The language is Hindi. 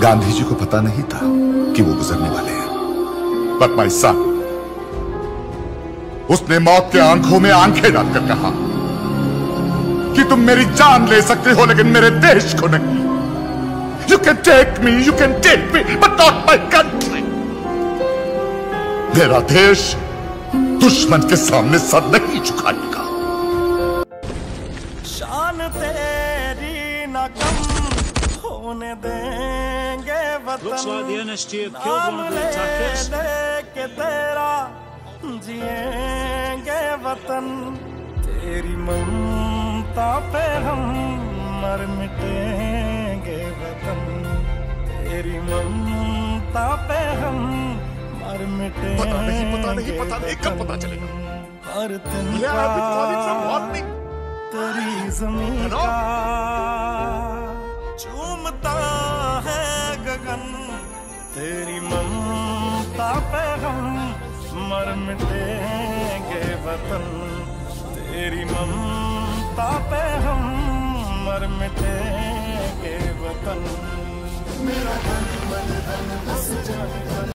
गांधी जी को पता नहीं था कि वो गुजरने वाले हैं। बट माय सन, उसने मौत के आंखों में आंखें डालकर कहा कि तुम मेरी जान ले सकते हो लेकिन मेरे देश को नहीं। You can take me, but not my country. मेरा देश दुश्मन के सामने सर नहीं झुकाएगा। शान तेरी न कम होने देंगे वतन। नाम ले के तेरा जिएंगे वतन। तेरी ममता पे हम मर मिटेंगे वतन। तेरी ममता पे हम मर मिटेंगे। पता नहीं कब पता चलेगा। हर दिन तेरी ज़मीन का चूमता है गगन। तेरी ममता पे हम मर मिटेंगे वतन। तेरी ममता पे हम मर मिटेंगे वतन। मेरा धन मन धन बस जाने